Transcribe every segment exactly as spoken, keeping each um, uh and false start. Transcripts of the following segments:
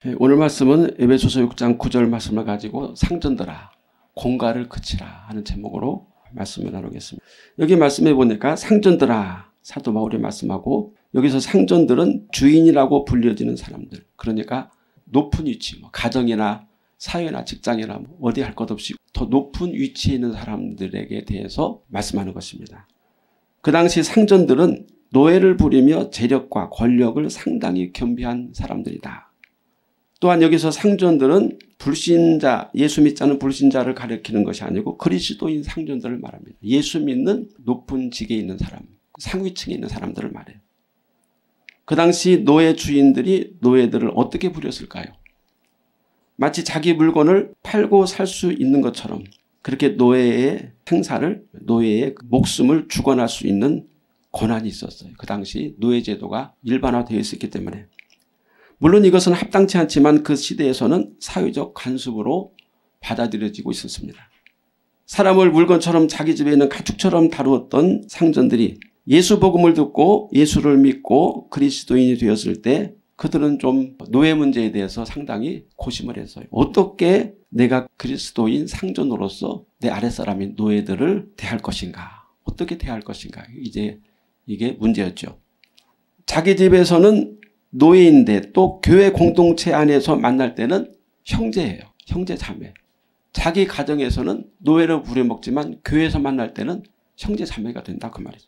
오늘 말씀은 에베소서 육 장 구 절 말씀을 가지고 상전들아 공갈을 그치라 하는 제목으로 말씀을 나누겠습니다. 여기 말씀해 보니까 상전들아 사도 바울이 말씀하고 여기서 상전들은 주인이라고 불려지는 사람들, 그러니까 높은 위치, 뭐 가정이나 사회나 직장이나 뭐 어디 할 것 없이 더 높은 위치에 있는 사람들에게 대해서 말씀하는 것입니다. 그 당시 상전들은 노예를 부리며 재력과 권력을 상당히 겸비한 사람들이다. 또한 여기서 상전들은 불신자, 예수 믿지 않는 불신자를 가리키는 것이 아니고 그리스도인 상전들을 말합니다. 예수 믿는 높은 직에 있는 사람, 상위층에 있는 사람들을 말해요. 그 당시 노예 주인들이 노예들을 어떻게 부렸을까요? 마치 자기 물건을 팔고 살 수 있는 것처럼 그렇게 노예의 행사를, 노예의 목숨을 주관할 수 있는 권한이 있었어요. 그 당시 노예제도가 일반화되어 있었기 때문에. 물론 이것은 합당치 않지만 그 시대에서는 사회적 관습으로 받아들여지고 있었습니다. 사람을 물건처럼 자기 집에 있는 가축처럼 다루었던 상전들이 예수 복음을 듣고 예수를 믿고 그리스도인이 되었을 때 그들은 좀 노예 문제에 대해서 상당히 고심을 했어요. 어떻게 내가 그리스도인 상전으로서 내 아랫사람인 노예들을 대할 것인가, 어떻게 대할 것인가, 이제 이게 문제였죠. 자기 집에서는 노예인데 또 교회 공동체 안에서 만날 때는 형제예요. 형제 자매. 자기 가정에서는 노예로 부려먹지만 교회에서 만날 때는 형제 자매가 된다 그 말이죠.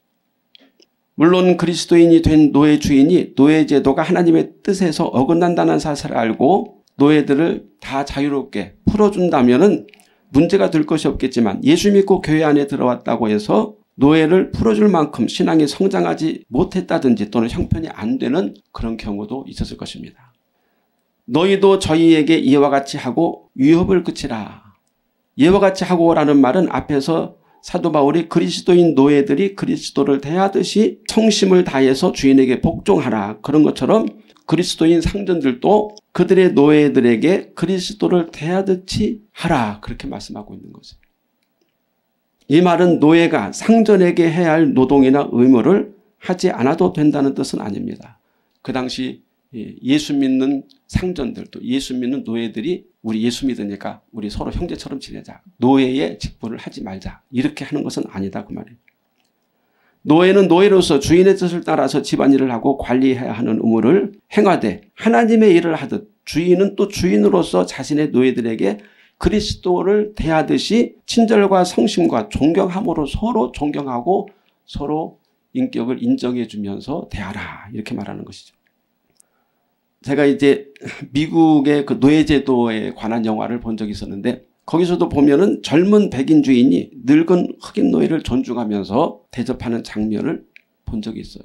물론 그리스도인이 된 노예 주인이 노예 제도가 하나님의 뜻에서 어긋난다는 사실을 알고 노예들을 다 자유롭게 풀어준다면 문제가 될 것이 없겠지만 예수 믿고 교회 안에 들어왔다고 해서 노예를 풀어줄 만큼 신앙이 성장하지 못했다든지 또는 형편이 안 되는 그런 경우도 있었을 것입니다. 너희도 저희에게 이와 같이 하고 위협을 그치라. 이와 같이 하고라는 말은 앞에서 사도 바울이 그리스도인 노예들이 그리스도를 대하듯이 성심을 다해서 주인에게 복종하라, 그런 것처럼 그리스도인 상전들도 그들의 노예들에게 그리스도를 대하듯이 하라, 그렇게 말씀하고 있는 것이에요. 이 말은 노예가 상전에게 해야 할 노동이나 의무를 하지 않아도 된다는 뜻은 아닙니다. 그 당시 예수 믿는 상전들도 예수 믿는 노예들이 우리 예수 믿으니까 우리 서로 형제처럼 지내자, 노예의 직분을 하지 말자, 이렇게 하는 것은 아니다 그 말이에요. 노예는 노예로서 주인의 뜻을 따라서 집안일을 하고 관리해야 하는 의무를 행하되 하나님의 일을 하듯 주인은 또 주인으로서 자신의 노예들에게 그리스도를 대하듯이 친절과 성심과 존경함으로 서로 존경하고 서로 인격을 인정해 주면서 대하라, 이렇게 말하는 것이죠. 제가 이제 미국의 그 노예제도에 관한 영화를 본 적이 있었는데 거기서도 보면은 젊은 백인 주인이 늙은 흑인 노예를 존중하면서 대접하는 장면을 본 적이 있어요.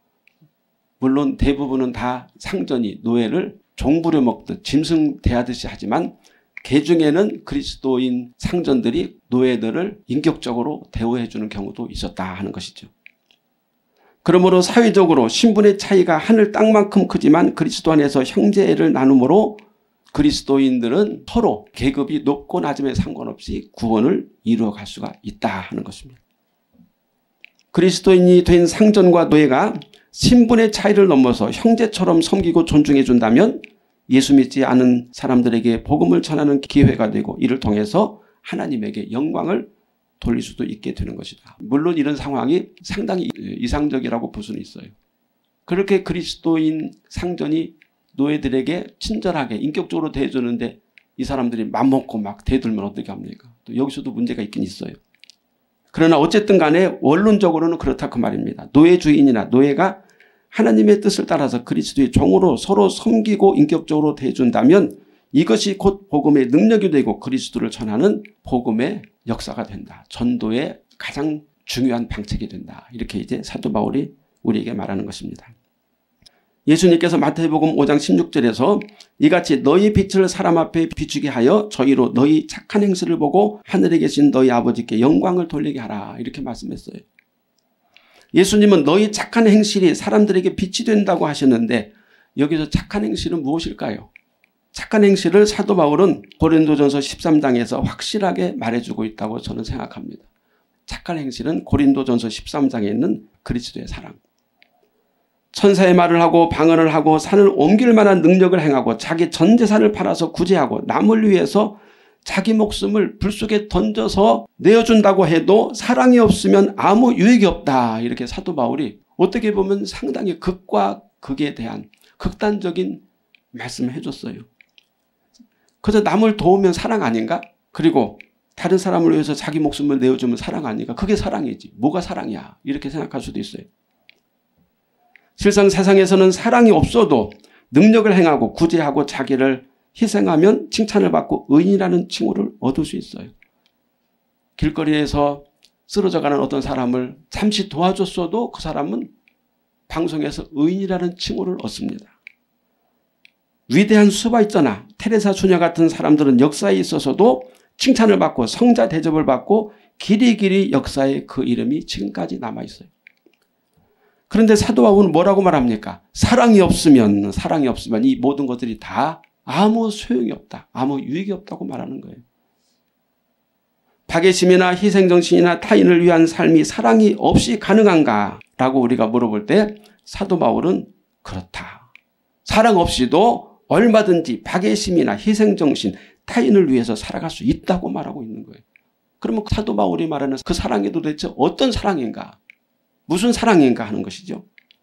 물론 대부분은 다 상전이 노예를 종부려 먹듯 짐승 대하듯이 하지만 개 중에는 그리스도인 상전들이 노예들을 인격적으로 대우해 주는 경우도 있었다 하는 것이죠. 그러므로 사회적으로 신분의 차이가 하늘 땅만큼 크지만 그리스도 안에서 형제를 나눔으로 그리스도인들은 서로 계급이 높고 낮음에 상관없이 구원을 이루어갈 수가 있다 하는 것입니다. 그리스도인이 된 상전과 노예가 신분의 차이를 넘어서 형제처럼 섬기고 존중해 준다면 예수 믿지 않은 사람들에게 복음을 전하는 기회가 되고 이를 통해서 하나님에게 영광을 돌릴 수도 있게 되는 것이다. 물론 이런 상황이 상당히 이상적이라고 볼 수는 있어요. 그렇게 그리스도인 상전이 노예들에게 친절하게 인격적으로 대해주는데 이 사람들이 맘먹고 막 대들면 어떻게 합니까? 또 여기서도 문제가 있긴 있어요. 그러나 어쨌든 간에 원론적으로는 그렇다 그 말입니다. 노예 주인이나 노예가 하나님의 뜻을 따라서 그리스도의 종으로 서로 섬기고 인격적으로 대해준다면 이것이 곧 복음의 능력이 되고 그리스도를 전하는 복음의 역사가 된다. 전도의 가장 중요한 방책이 된다. 이렇게 이제 사도 바울이 우리에게 말하는 것입니다. 예수님께서 마태복음 오 장 십육 절에서 이같이 너희 빛을 사람 앞에 비추게 하여 저희로 너희 착한 행실을 보고 하늘에 계신 너희 아버지께 영광을 돌리게 하라, 이렇게 말씀했어요. 예수님은 너희 착한 행실이 사람들에게 빛이 된다고 하셨는데 여기서 착한 행실은 무엇일까요? 착한 행실을 사도 바울은 고린도전서 십삼 장에서 확실하게 말해주고 있다고 저는 생각합니다. 착한 행실은 고린도전서 십삼 장에 있는 그리스도의 사랑. 천사의 말을 하고 방언을 하고 산을 옮길 만한 능력을 행하고 자기 전 재산을 팔아서 구제하고 남을 위해서 자기 목숨을 불 속에 던져서 내어준다고 해도 사랑이 없으면 아무 유익이 없다. 이렇게 사도 바울이 어떻게 보면 상당히 극과 극에 대한 극단적인 말씀을 해줬어요. 그래서 남을 도우면 사랑 아닌가? 그리고 다른 사람을 위해서 자기 목숨을 내어주면 사랑 아닌가? 그게 사랑이지. 뭐가 사랑이야? 이렇게 생각할 수도 있어요. 실상 세상에서는 사랑이 없어도 능력을 행하고 구제하고 자기를 희생하면 칭찬을 받고 의인이라는 칭호를 얻을 수 있어요. 길거리에서 쓰러져가는 어떤 사람을 잠시 도와줬어도 그 사람은 방송에서 의인이라는 칭호를 얻습니다. 위대한 수바 있잖아. 테레사 수녀 같은 사람들은 역사에 있어서도 칭찬을 받고 성자 대접을 받고 길이길이 역사에 그 이름이 지금까지 남아있어요. 그런데 사도 바울은 뭐라고 말합니까? 사랑이 없으면 사랑이 없으면 이 모든 것들이 다 아무 소용이 없다. 아무 유익이 없다고 말하는 거예요. 박애심이나 희생정신이나 타인을 위한 삶이 사랑이 없이 가능한가? 라고 우리가 물어볼 때 사도 바울은 그렇다. 사랑 없이도 얼마든지 박애심이나 희생정신, 타인을 위해서 살아갈 수 있다고 말하고 있는 거예요. 그러면 사도 바울이 말하는 그 사랑이 도대체 어떤 사랑인가? 무슨 사랑인가 하는 것이죠.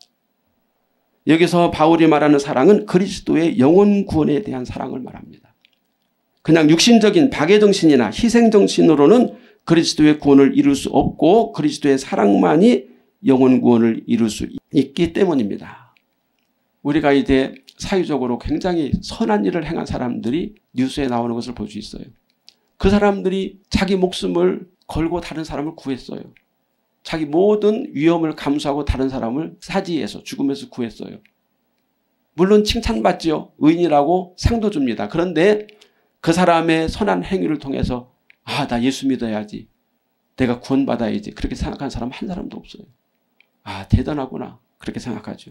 여기서 바울이 말하는 사랑은 그리스도의 영혼 구원에 대한 사랑을 말합니다. 그냥 육신적인 박애정신이나 희생정신으로는 그리스도의 구원을 이룰 수 없고 그리스도의 사랑만이 영혼 구원을 이룰 수 있기 때문입니다. 우리가 이제 사회적으로 굉장히 선한 일을 행한 사람들이 뉴스에 나오는 것을 볼 수 있어요. 그 사람들이 자기 목숨을 걸고 다른 사람을 구했어요. 자기 모든 위험을 감수하고 다른 사람을 사지에서 죽음에서 구했어요. 물론 칭찬받지요. 의인이라고 상도 줍니다. 그런데 그 사람의 선한 행위를 통해서 아, 나 예수 믿어야지. 내가 구원받아야지. 그렇게 생각하는 사람 한 사람도 없어요. 아, 대단하구나. 그렇게 생각하죠.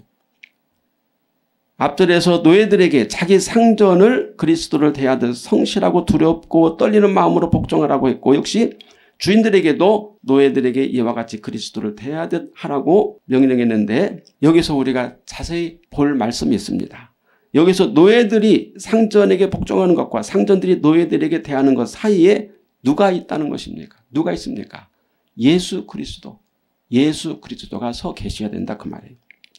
앞절에서 노예들에게 자기 상전을 그리스도를 대하듯 성실하고 두렵고 떨리는 마음으로 복종하라고 했고 역시 주인들에게도 노예들에게 이와 같이 그리스도를 대하듯 하라고 명령했는데 여기서 우리가 자세히 볼 말씀이 있습니다. 여기서 노예들이 상전에게 복종하는 것과 상전들이 노예들에게 대하는 것 사이에 누가 있다는 것입니까? 누가 있습니까? 예수 그리스도. 예수 그리스도가 서 계셔야 된다 그 말이에요.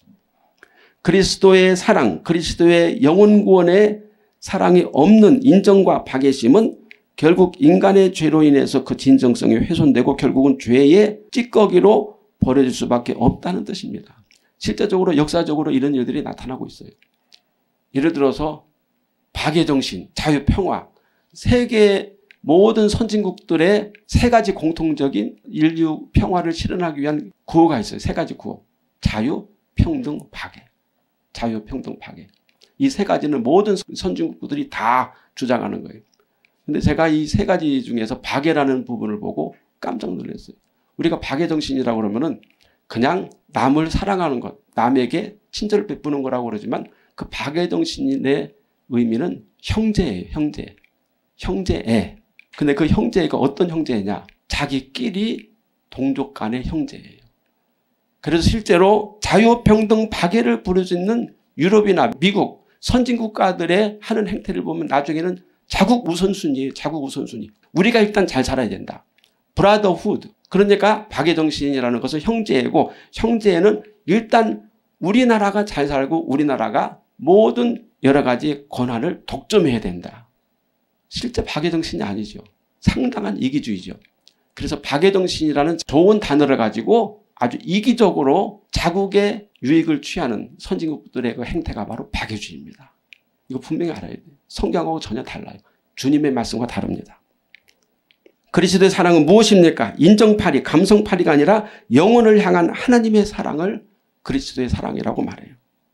그리스도의 사랑, 그리스도의 영혼 구원의 사랑이 없는 인정과 박애심은 결국 인간의 죄로 인해서 그 진정성이 훼손되고 결국은 죄의 찌꺼기로 버려질 수밖에 없다는 뜻입니다. 실제적으로 역사적으로 이런 일들이 나타나고 있어요. 예를 들어서 박애정신, 자유평화, 세계 모든 선진국들의 세 가지 공통적인 인류 평화를 실현하기 위한 구호가 있어요. 세 가지 구호. 자유, 평등, 박애. 자유, 평등, 박애. 이 세 가지는 모든 선진국들이 다 주장하는 거예요. 근데 제가 이 세 가지 중에서 박애라는 부분을 보고 깜짝 놀랐어요. 우리가 박애정신이라고 그러면은 그냥 남을 사랑하는 것, 남에게 친절을 베푸는 거라고 그러지만 그 박애정신의 의미는 형제예요. 형제. 형제애. 근데 그 형제애가 어떤 형제냐? 자기끼리 동족 간의 형제예요. 그래서 실제로 자유평등 박애를 부르짖는 유럽이나 미국 선진국가들의 하는 행태를 보면 나중에는 자국 우선순위예요. 자국 우선순위. 우리가 일단 잘 살아야 된다. 브라더후드. 그러니까 박애정신이라는 것은 형제애고 형제애는 일단 우리나라가 잘 살고 우리나라가 모든 여러 가지 권한을 독점해야 된다. 실제 박애정신이 아니죠. 상당한 이기주의죠. 그래서 박애정신이라는 좋은 단어를 가지고 아주 이기적으로 자국의 유익을 취하는 선진국들의 그 행태가 바로 박애주의입니다. 이거 분명히 알아야 돼요. 성경하고 전혀 달라요. 주님의 말씀과 다릅니다. 그리스도의 사랑은 무엇입니까? 인정파리, 감성파리가 아니라 영혼을 향한 하나님의 사랑을 그리스도의 사랑이라고 말해요.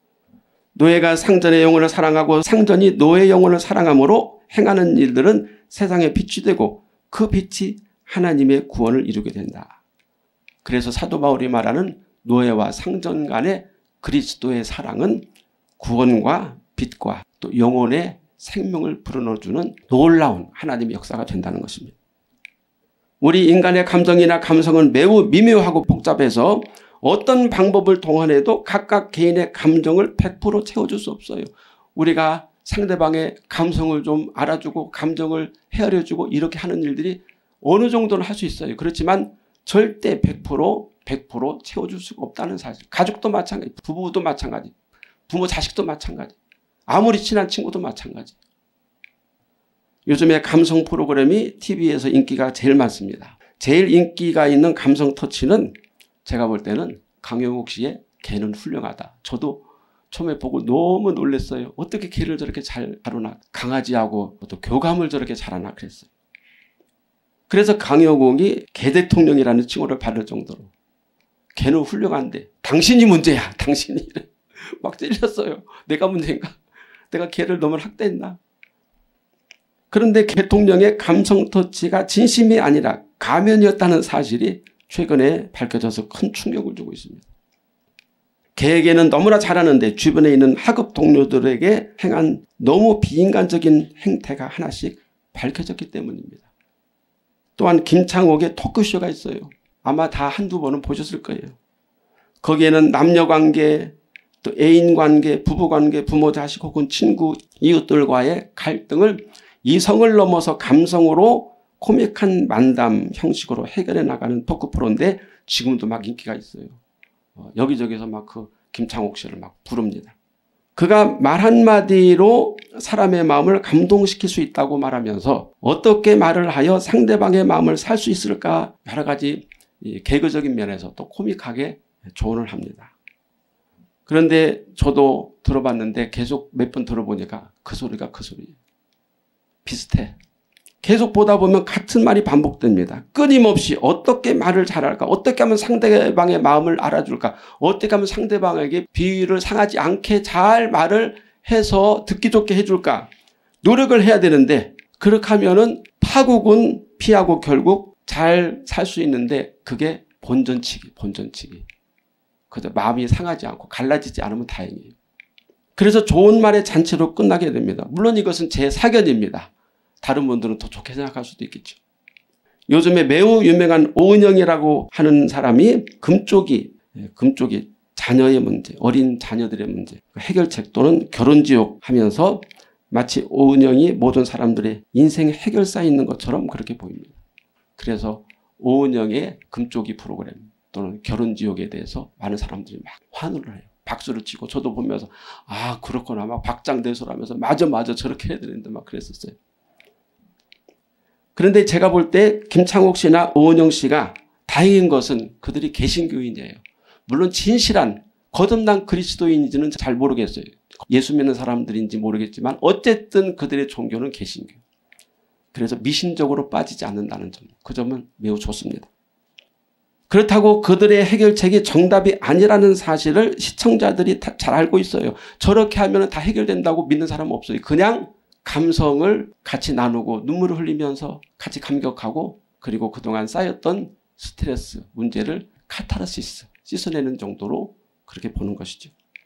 노예가 상전의 영혼을 사랑하고 상전이 노예의 영혼을 사랑함으로 행하는 일들은 세상의 빛이 되고 그 빛이 하나님의 구원을 이루게 된다. 그래서 사도 바울이 말하는 노예와 상전 간의 그리스도의 사랑은 구원과 빛과 또 영혼의 생명을 불어넣어주는 놀라운 하나님의 역사가 된다는 것입니다. 우리 인간의 감정이나 감성은 매우 미묘하고 복잡해서 어떤 방법을 동원해도 각각 개인의 감정을 백 퍼센트 채워줄 수 없어요. 우리가 상대방의 감성을 좀 알아주고 감정을 헤아려주고 이렇게 하는 일들이 어느 정도는 할 수 있어요. 그렇지만 절대 백 퍼센트 백 퍼센트 채워줄 수가 없다는 사실. 가족도 마찬가지, 부부도 마찬가지, 부모 자식도 마찬가지, 아무리 친한 친구도 마찬가지. 요즘에 감성 프로그램이 티비에서 인기가 제일 많습니다. 제일 인기가 있는 감성 터치는 제가 볼 때는 강영욱 씨의 개는 훌륭하다. 저도 처음에 보고 너무 놀랐어요. 어떻게 개를 저렇게 잘 다루나. 강아지하고 또 교감을 저렇게 잘하나 그랬어요. 그래서 강영욱이 개 대통령이라는 칭호를 받을 정도로 개는 훌륭한데 당신이 문제야. 당신이. 막 찔렸어요. 내가 문제인가? 내가 개를 너무 학대했나? 그런데 대통령의 감성 터치가 진심이 아니라 가면이었다는 사실이 최근에 밝혀져서 큰 충격을 주고 있습니다. 개에게는 너무나 잘하는데 주변에 있는 하급 동료들에게 행한 너무 비인간적인 행태가 하나씩 밝혀졌기 때문입니다. 또한 김창옥의 토크쇼가 있어요. 아마 다 한두 번은 보셨을 거예요. 거기에는 남녀관계, 또 애인관계, 부부관계, 부모 자식 혹은 친구, 이웃들과의 갈등을 이성을 넘어서 감성으로 코믹한 만담 형식으로 해결해 나가는 토크 프로인데 지금도 막 인기가 있어요. 어, 여기저기서 막 그 김창옥 씨를 막 부릅니다. 그가 말 한마디로 사람의 마음을 감동시킬 수 있다고 말하면서 어떻게 말을 하여 상대방의 마음을 살 수 있을까 여러 가지 이 개그적인 면에서 또 코믹하게 조언을 합니다. 그런데 저도 들어봤는데 계속 몇 번 들어보니까 그 소리가 그 소리예요. 비슷해. 계속 보다 보면 같은 말이 반복됩니다. 끊임없이 어떻게 말을 잘할까? 어떻게 하면 상대방의 마음을 알아줄까? 어떻게 하면 상대방에게 비위를 상하지 않게 잘 말을 해서 듣기 좋게 해줄까? 노력을 해야 되는데 그렇게 하면은 파국은 피하고 결국 잘 살 수 있는데 그게 본전치기, 본전치기. 그저 마음이 상하지 않고 갈라지지 않으면 다행이에요. 그래서 좋은 말의 잔치로 끝나게 됩니다. 물론 이것은 제 사견입니다. 다른 분들은 더 좋게 생각할 수도 있겠죠. 요즘에 매우 유명한 오은영이라고 하는 사람이 금쪽이, 금쪽이 자녀의 문제, 어린 자녀들의 문제, 해결책 또는 결혼지옥 하면서 마치 오은영이 모든 사람들의 인생의 해결사에 있는 것처럼 그렇게 보입니다. 그래서 오은영의 금쪽이 프로그램 또는 결혼지옥에 대해서 많은 사람들이 막 환호를 해요. 박수를 치고 저도 보면서 아 그렇구나 막 박장대소하면서 맞아 맞아 저렇게 해야 되는데 막 그랬었어요. 그런데 제가 볼 때 김창옥 씨나 오은영 씨가 다행인 것은 그들이 개신교인이에요. 물론 진실한 거듭난 그리스도인인지는 잘 모르겠어요. 예수 믿는 사람들인지 모르겠지만 어쨌든 그들의 종교는 개신교. 그래서 미신적으로 빠지지 않는다는 점. 그 점은 매우 좋습니다. 그렇다고 그들의 해결책이 정답이 아니라는 사실을 시청자들이 다 잘 알고 있어요. 저렇게 하면 다 해결된다고 믿는 사람은 없어요. 그냥 감성을 같이 나누고 눈물을 흘리면서 같이 감격하고 그리고 그동안 쌓였던 스트레스, 문제를 카타르시스, 씻어내는 정도로 그렇게 보는 것이죠.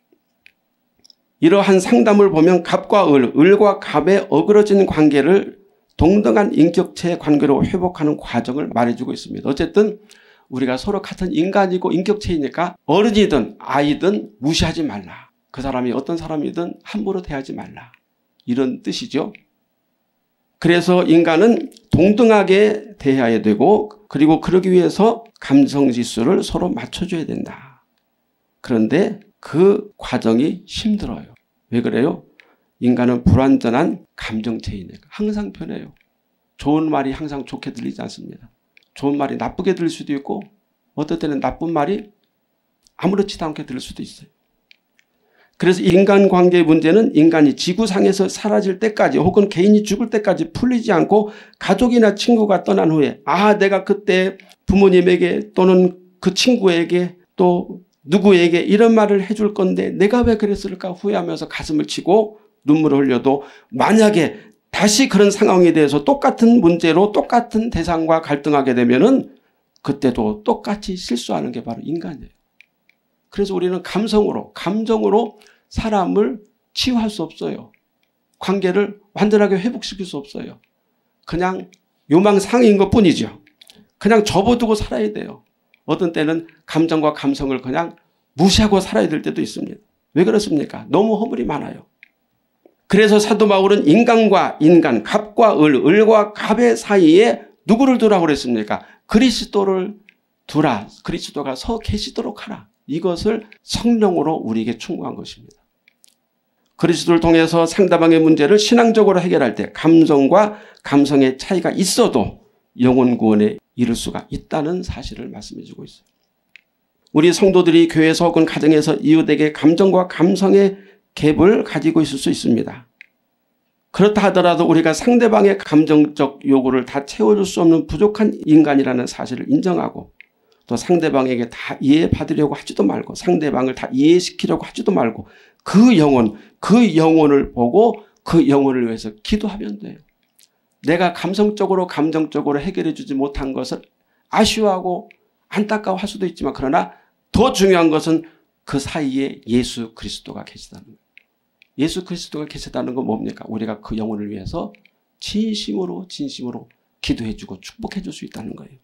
이러한 상담을 보면 갑과 을, 을과 갑의 어그러진 관계를 동등한 인격체의 관계로 회복하는 과정을 말해주고 있습니다. 어쨌든 우리가 서로 같은 인간이고 인격체이니까 어른이든 아이든 무시하지 말라. 그 사람이 어떤 사람이든 함부로 대하지 말라. 이런 뜻이죠. 그래서 인간은 동등하게 대해야 되고 그리고 그러기 위해서 감성지수를 서로 맞춰줘야 된다. 그런데 그 과정이 힘들어요. 왜 그래요? 인간은 불완전한 감정체이니까 항상 변해요. 좋은 말이 항상 좋게 들리지 않습니다. 좋은 말이 나쁘게 들릴 수도 있고 어떨 때는 나쁜 말이 아무렇지도 않게 들릴 수도 있어요. 그래서 인간관계의 문제는 인간이 지구상에서 사라질 때까지 혹은 개인이 죽을 때까지 풀리지 않고 가족이나 친구가 떠난 후에 아 내가 그때 부모님에게 또는 그 친구에게 또 누구에게 이런 말을 해줄 건데 내가 왜 그랬을까 후회하면서 가슴을 치고 눈물을 흘려도 만약에 다시 그런 상황에 대해서 똑같은 문제로 똑같은 대상과 갈등하게 되면은 그때도 똑같이 실수하는 게 바로 인간이에요. 그래서 우리는 감성으로, 감정으로 사람을 치유할 수 없어요. 관계를 완전하게 회복시킬 수 없어요. 그냥 요망상인 것 뿐이죠. 그냥 접어두고 살아야 돼요. 어떤 때는 감정과 감성을 그냥 무시하고 살아야 될 때도 있습니다. 왜 그렇습니까? 너무 허물이 많아요. 그래서 사도 바울은 인간과 인간, 갑과 을, 을과 갑의 사이에 누구를 두라고 그랬습니까? 그리스도를 두라. 그리스도가 서 계시도록 하라. 이것을 성령으로 우리에게 충고한 것입니다. 그리스도를 통해서 상대방의 문제를 신앙적으로 해결할 때 감정과 감성의 차이가 있어도 영혼 구원에 이를 수가 있다는 사실을 말씀해 주고 있어요. 우리 성도들이 교회에서 혹은 가정에서 이웃에게 감정과 감성의 갭을 가지고 있을 수 있습니다. 그렇다 하더라도 우리가 상대방의 감정적 요구를 다 채워줄 수 없는 부족한 인간이라는 사실을 인정하고 또 상대방에게 다 이해받으려고 하지도 말고 상대방을 다 이해시키려고 하지도 말고 그 영혼, 그 영혼을 보고 그 영혼을 위해서 기도하면 돼요. 내가 감성적으로 감정적으로 해결해 주지 못한 것을 아쉬워하고 안타까워할 수도 있지만 그러나 더 중요한 것은 그 사이에 예수 그리스도가 계시다는 거예요. 예수 그리스도가 계시다는 건 뭡니까? 우리가 그 영혼을 위해서 진심으로 진심으로 기도해 주고 축복해 줄 수 있다는 거예요.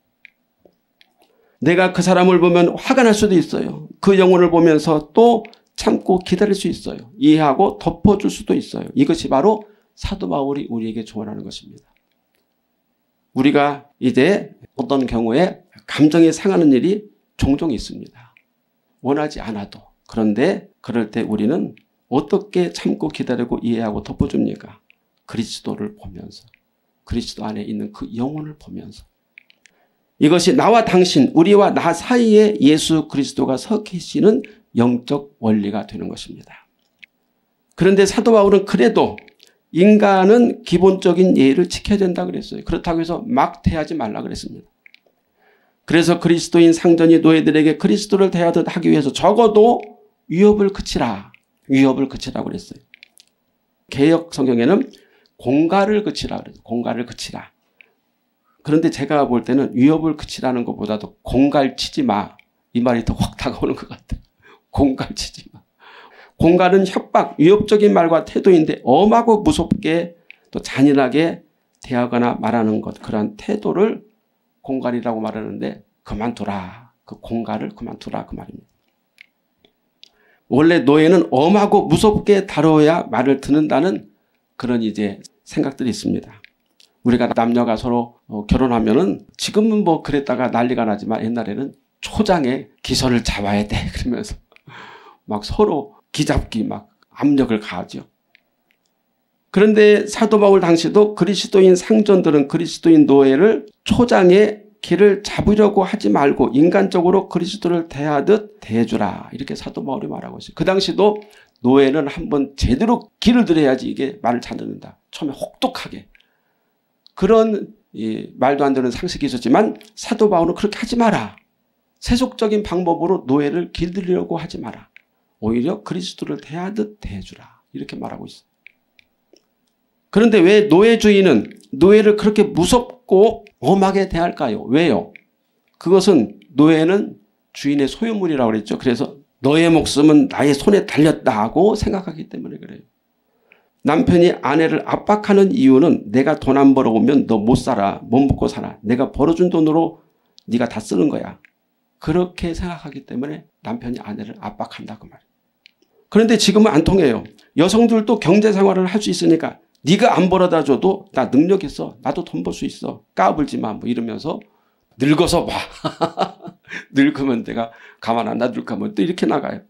내가 그 사람을 보면 화가 날 수도 있어요. 그 영혼을 보면서 또 참고 기다릴 수 있어요. 이해하고 덮어줄 수도 있어요. 이것이 바로 사도 바울이 우리에게 조언하는 것입니다. 우리가 이제 어떤 경우에 감정이 상하는 일이 종종 있습니다. 원하지 않아도. 그런데 그럴 때 우리는 어떻게 참고 기다리고 이해하고 덮어줍니까? 그리스도를 보면서. 그리스도 안에 있는 그 영혼을 보면서. 이것이 나와 당신, 우리와 나 사이에 예수 그리스도가 서 계시는 영적 원리가 되는 것입니다. 그런데 사도 바울은 그래도 인간은 기본적인 예의를 지켜야 된다 그랬어요. 그렇다고 해서 막 대하지 말라 그랬습니다. 그래서 그리스도인 상전이 노예들에게 그리스도를 대하듯 하기 위해서 적어도 위협을 그치라. 위협을 그치라고 그랬어요. 개역 성경에는 공갈을 그치라 그랬어요. 공갈을 그치라. 그런데 제가 볼 때는 위협을 그치라는 것보다도 공갈 치지 마. 이 말이 더 확 다가오는 것 같아요. 공갈 치지 마. 공갈은 협박, 위협적인 말과 태도인데 엄하고 무섭게 또 잔인하게 대하거나 말하는 것. 그러한 태도를 공갈이라고 말하는데 그만두라. 그 공갈을 그만두라 그 말입니다. 원래 노예는 엄하고 무섭게 다뤄야 말을 듣는다는 그런 이제 생각들이 있습니다. 우리가 남녀가 서로 결혼하면은 지금은 뭐 그랬다가 난리가 나지만 옛날에는 초장에 기선을 잡아야 돼 그러면서 막 서로 기잡기 막 압력을 가하죠. 그런데 사도 바울 당시도 그리스도인 상전들은 그리스도인 노예를 초장에 길을 잡으려고 하지 말고 인간적으로 그리스도를 대하듯 대해주라. 이렇게 사도 바울이 말하고 있어요. 그 당시도 노예는 한번 제대로 길을 들여야지 이게 말을 잘 듣는다. 처음에 혹독하게. 그런 이 말도 안 되는 상식이 있었지만 사도 바울은 그렇게 하지 마라. 세속적인 방법으로 노예를 길들이려고 하지 마라. 오히려 그리스도를 대하듯 대해주라. 이렇게 말하고 있어요. 그런데 왜 노예주의는 노예를 그렇게 무섭고 엄하게 대할까요? 왜요? 그것은 노예는 주인의 소유물이라고 그랬죠. 그래서 너의 목숨은 나의 손에 달렸다 하고 생각하기 때문에 그래요. 남편이 아내를 압박하는 이유는 내가 돈 안 벌어오면 너 못 살아. 못 먹고 살아. 내가 벌어준 돈으로 네가 다 쓰는 거야. 그렇게 생각하기 때문에 남편이 아내를 압박한다 그 말이에요. 그런데 지금은 안 통해요. 여성들도 경제생활을 할 수 있으니까 네가 안 벌어다 줘도 나 능력 있어. 나도 돈 벌 수 있어. 까불지 마. 뭐 이러면서 늙어서 봐. 늙으면 내가 가만 안 놔둘까 뭐 또 이렇게 나가요.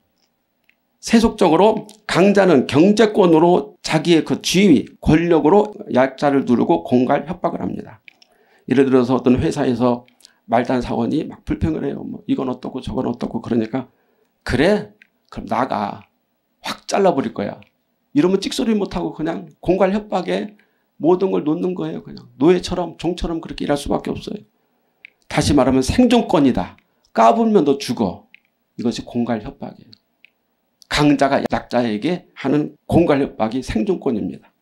세속적으로 강자는 경제권으로 자기의 그 지위, 권력으로 약자를 누르고 공갈 협박을 합니다. 예를 들어서 어떤 회사에서 말단 사원이 막 불평을 해요. 뭐 이건 어떻고 저건 어떻고 그러니까 그래? 그럼 나가. 확 잘라버릴 거야. 이러면 찍소리 못하고 그냥 공갈 협박에 모든 걸 놓는 거예요. 그냥 노예처럼 종처럼 그렇게 일할 수밖에 없어요. 다시 말하면 생존권이다. 까불면 너 죽어. 이것이 공갈 협박이에요. 강자가 약자에게 하는 공갈 협박이 생존권입니다.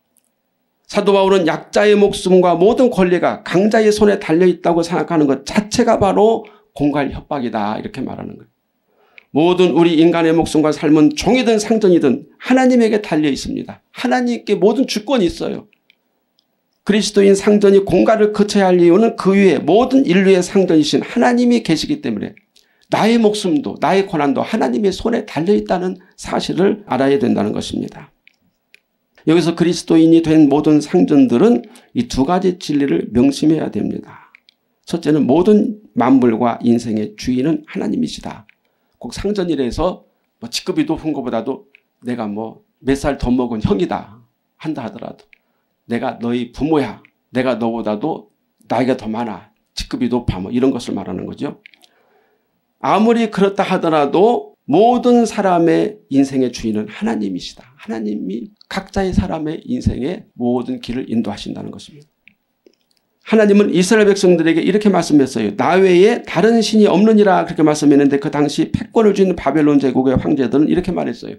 사도 바울은 약자의 목숨과 모든 권리가 강자의 손에 달려있다고 생각하는 것 자체가 바로 공갈 협박이다. 이렇게 말하는 거예요. 모든 우리 인간의 목숨과 삶은 종이든 상전이든 하나님에게 달려 있습니다. 하나님께 모든 주권이 있어요. 그리스도인 상전이 공갈을 거쳐야 할 이유는 그 위에 모든 인류의 상전이신 하나님이 계시기 때문에 나의 목숨도 나의 고난도 하나님의 손에 달려있다는 사실을 알아야 된다는 것입니다. 여기서 그리스도인이 된 모든 상전들은 이 두 가지 진리를 명심해야 됩니다. 첫째는 모든 만물과 인생의 주인은 하나님이시다. 꼭 상전이라서 뭐 직급이 높은 것보다도 내가 뭐 몇 살 더 먹은 형이다 한다 하더라도 내가 너희 부모야. 내가 너보다도 나이가 더 많아. 직급이 높아. 뭐 이런 것을 말하는 거죠. 아무리 그렇다 하더라도 모든 사람의 인생의 주인은 하나님이시다. 하나님이 각자의 사람의 인생의 모든 길을 인도하신다는 것입니다. 하나님은 이스라엘 백성들에게 이렇게 말씀했어요. 나 외에 다른 신이 없느니라 그렇게 말씀했는데 그 당시 패권을 쥔 바벨론 제국의 황제들은 이렇게 말했어요.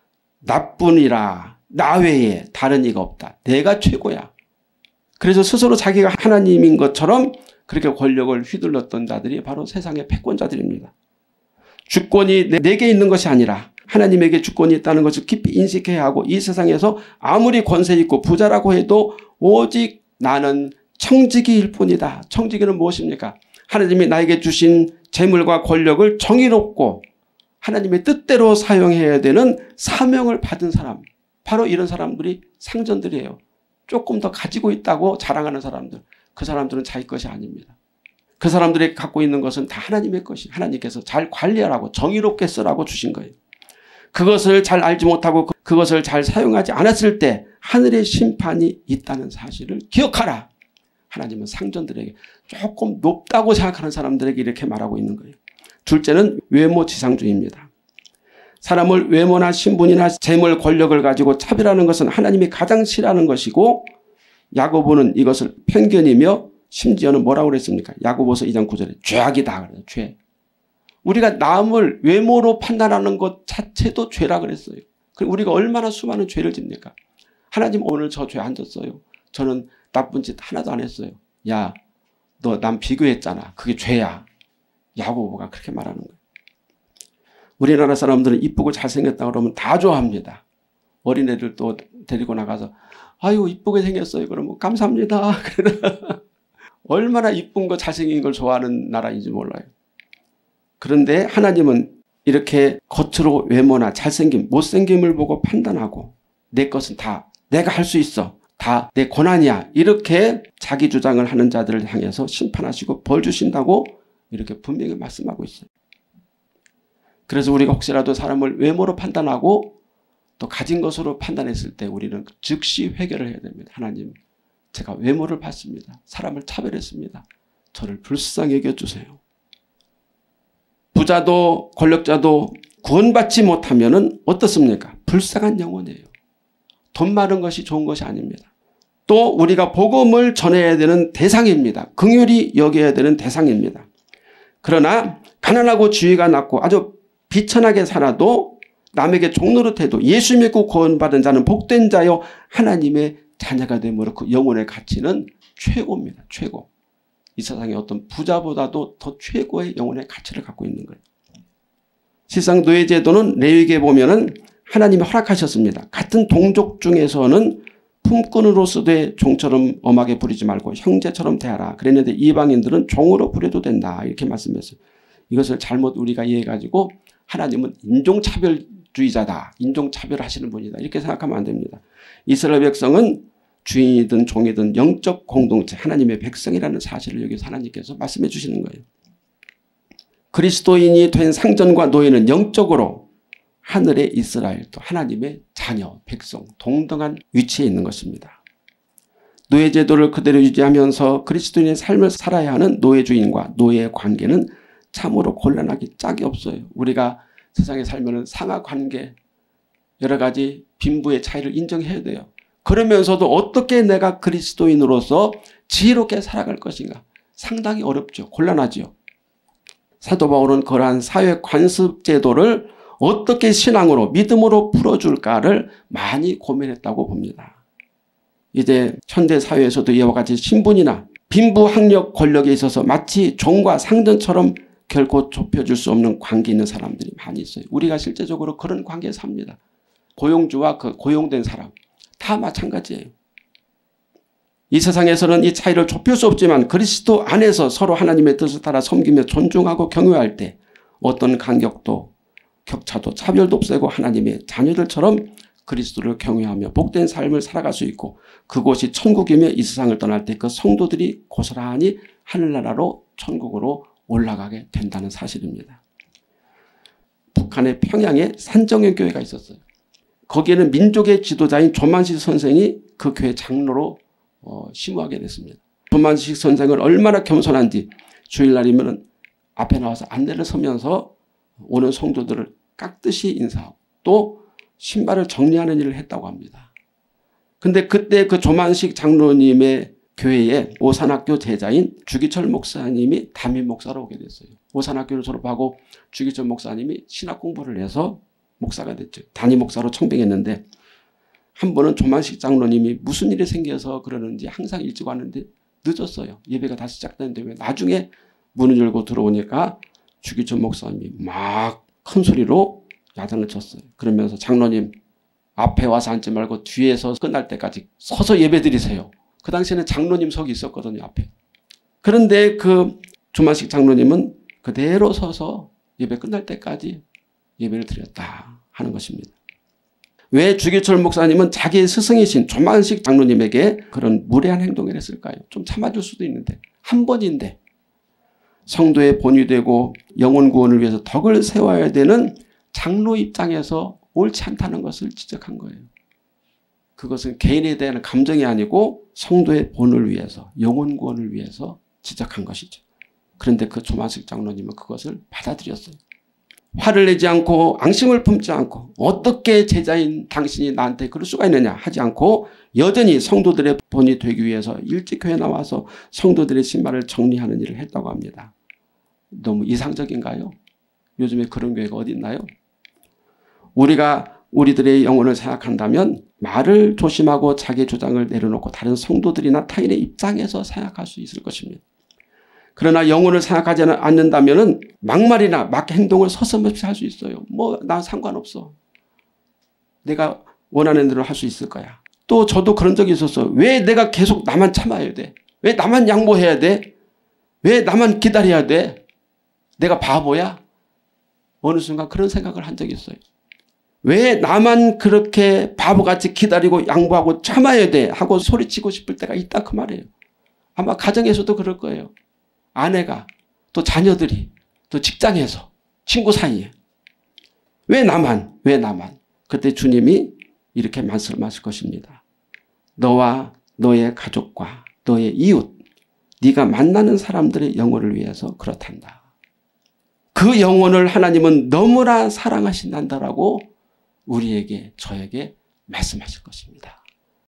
나뿐이라 나 외에 다른 이가 없다. 내가 최고야. 그래서 스스로 자기가 하나님인 것처럼 그렇게 권력을 휘둘렀던 자들이 바로 세상의 패권자들입니다. 주권이 내게 있는 것이 아니라 하나님에게 주권이 있다는 것을 깊이 인식해야 하고 이 세상에서 아무리 권세 있고 부자라고 해도 오직 나는 청지기일 뿐이다. 청지기는 무엇입니까? 하나님이 나에게 주신 재물과 권력을 정의롭고 하나님의 뜻대로 사용해야 되는 사명을 받은 사람. 바로 이런 사람들이 상전들이에요. 조금 더 가지고 있다고 자랑하는 사람들. 그 사람들은 자기 것이 아닙니다. 그 사람들이 갖고 있는 것은 다 하나님의 것이 하나님께서 잘 관리하라고 정의롭게 쓰라고 주신 거예요. 그것을 잘 알지 못하고 그것을 잘 사용하지 않았을 때 하늘의 심판이 있다는 사실을 기억하라. 하나님은 상전들에게 조금 높다고 생각하는 사람들에게 이렇게 말하고 있는 거예요. 둘째는 외모지상주의입니다. 사람을 외모나 신분이나 재물 권력을 가지고 차별하는 것은 하나님이 가장 싫어하는 것이고 야고보는 이것을 편견이며 심지어는 뭐라고 그랬습니까? 야고보서 이 장 구 절에 죄악이다. 그래요. 죄. 우리가 남을 외모로 판단하는 것 자체도 죄라 그랬어요. 우리가 얼마나 수많은 죄를 짓니까? 하나님 오늘 저 죄 안 졌어요. 저는 나쁜 짓 하나도 안 했어요. 야, 너 남 비교했잖아. 그게 죄야. 야고보가 그렇게 말하는 거예요. 우리나라 사람들은 이쁘고 잘생겼다 그러면 다 좋아합니다. 어린애들 또 데리고 나가서 아유 이쁘게 생겼어요. 그러면 감사합니다. 얼마나 이쁜 거 잘생긴 걸 좋아하는 나라인지 몰라요. 그런데 하나님은 이렇게 겉으로 외모나 잘생김, 못생김을 보고 판단하고 내 것은 다 내가 할 수 있어. 다 내 권한이야. 이렇게 자기 주장을 하는 자들을 향해서 심판하시고 벌 주신다고 이렇게 분명히 말씀하고 있어요. 그래서 우리가 혹시라도 사람을 외모로 판단하고 또 가진 것으로 판단했을 때 우리는 즉시 회개를 해야 됩니다. 하나님, 제가 외모를 봤습니다. 사람을 차별했습니다. 저를 불쌍히 여겨주세요. 부자도 권력자도 구원받지 못하면 어떻습니까? 불쌍한 영혼이에요. 돈 많은 것이 좋은 것이 아닙니다. 또 우리가 복음을 전해야 되는 대상입니다. 긍휼히 여겨야 되는 대상입니다. 그러나 가난하고 지위가 낮고 아주 비천하게 살아도 남에게 종노릇해도 예수 믿고 구원받은 자는 복된 자요 하나님의 자녀가 됨으로 그 영혼의 가치는 최고입니다. 최고. 이 세상의 어떤 부자보다도 더 최고의 영혼의 가치를 갖고 있는 거예요. 실상 노예제도는 레위기에 보면은 하나님이 허락하셨습니다. 같은 동족 중에서는 품꾼으로서도 종처럼 엄하게 부리지 말고 형제처럼 대하라. 그랬는데 이방인들은 종으로 부려도 된다. 이렇게 말씀했어요. 이것을 잘못 우리가 이해해가지고 하나님은 인종차별주의자다. 인종차별하시는 분이다. 이렇게 생각하면 안 됩니다. 이스라엘 백성은 주인이든 종이든 영적 공동체 하나님의 백성이라는 사실을 여기서 하나님께서 말씀해 주시는 거예요. 그리스도인이 된 상전과 노예는 영적으로 하늘의 이스라엘 또 하나님의 자녀 백성 동등한 위치에 있는 것입니다. 노예제도를 그대로 유지하면서 그리스도인의 삶을 살아야 하는 노예주인과 노예의 관계는 참으로 곤란하기 짝이 없어요. 우리가 세상에 살면 상하관계 여러 가지 빈부의 차이를 인정해야 돼요. 그러면서도 어떻게 내가 그리스도인으로서 지혜롭게 살아갈 것인가 상당히 어렵죠. 곤란하죠. 사도 바울은 그러한 사회 관습 제도를 어떻게 신앙으로 믿음으로 풀어줄까를 많이 고민했다고 봅니다. 이제 현대 사회에서도 이와 같이 신분이나 빈부 학력 권력에 있어서 마치 종과 상전처럼 결코 좁혀줄 수 없는 관계 있는 사람들이 많이 있어요. 우리가 실제적으로 그런 관계에 삽니다. 고용주와 그 고용된 사람 다 마찬가지예요. 이 세상에서는 이 차이를 좁힐 수 없지만 그리스도 안에서 서로 하나님의 뜻을 따라 섬기며 존중하고 경외할 때 어떤 간격도 격차도 차별도 없애고 하나님의 자녀들처럼 그리스도를 경외하며 복된 삶을 살아갈 수 있고 그곳이 천국이며 이 세상을 떠날 때 그 성도들이 고스란히 하늘나라로 천국으로 올라가게 된다는 사실입니다. 북한의 평양에 산정현 교회가 있었어요. 거기에는 민족의 지도자인 조만식 선생이 그 교회 장로로 어, 심우하게 됐습니다. 조만식 선생은 얼마나 겸손한지 주일날이면 앞에 나와서 안내를 서면서 오는 성도들을 깍듯이 인사하고 또 신발을 정리하는 일을 했다고 합니다. 근데 그때 그 조만식 장로님의 교회에 오산학교 제자인 주기철 목사님이 담임 목사로 오게 됐어요. 오산학교를 졸업하고 주기철 목사님이 신학 공부를 해서 목사가 됐죠. 담임 목사로 청빙했는데 한 번은 조만식 장로님이 무슨 일이 생겨서 그러는지 항상 일찍 왔는데 늦었어요. 예배가 다시 시작되는데 왜 나중에 문을 열고 들어오니까 주기철 목사님이 막 큰 소리로 야단을 쳤어요. 그러면서 장로님 앞에 와서 앉지 말고 뒤에서 끝날 때까지 서서 예배 드리세요. 그 당시에는 장로님석이 있었거든요. 앞에. 그런데 그 조만식 장로님은 그대로 서서 예배 끝날 때까지 예배를 드렸다 하는 것입니다. 왜 주기철 목사님은 자기의 스승이신 조만식 장로님에게 그런 무례한 행동을 했을까요? 좀 참아줄 수도 있는데 한 번인데 성도의 본이 되고 영혼 구원을 위해서 덕을 세워야 되는 장로 입장에서 옳지 않다는 것을 지적한 거예요. 그것은 개인에 대한 감정이 아니고 성도의 본을 위해서 영혼 구원을 위해서 지적한 것이죠. 그런데 그 조만식 장로님은 그것을 받아들였어요. 화를 내지 않고 앙심을 품지 않고 어떻게 제자인 당신이 나한테 그럴 수가 있느냐 하지 않고 여전히 성도들의 본이 되기 위해서 일찍 교회 나와서 성도들의 신발을 정리하는 일을 했다고 합니다. 너무 이상적인가요? 요즘에 그런 교회가 어디 있나요? 우리가 우리들의 영혼을 생각한다면 말을 조심하고 자기 주장을 내려놓고 다른 성도들이나 타인의 입장에서 생각할 수 있을 것입니다. 그러나 영혼을 생각하지 않는다면 막말이나 막 행동을 서슴없이 할 수 있어요. 뭐 난 상관없어. 내가 원하는 대로 할 수 있을 거야. 또 저도 그런 적이 있었어요. 왜 내가 계속 나만 참아야 돼? 왜 나만 양보해야 돼? 왜 나만 기다려야 돼? 내가 바보야? 어느 순간 그런 생각을 한 적이 있어요. 왜 나만 그렇게 바보같이 기다리고 양보하고 참아야 돼? 하고 소리치고 싶을 때가 있다 그 말이에요. 아마 가정에서도 그럴 거예요. 아내가 또 자녀들이 또 직장에서 친구 사이에 왜 나만 왜 나만 그때 주님이 이렇게 말씀하실 것입니다. 너와 너의 가족과 너의 이웃 네가 만나는 사람들의 영혼을 위해서 그렇단다. 그 영혼을 하나님은 너무나 사랑하신단다라고 우리에게 저에게 말씀하실 것입니다.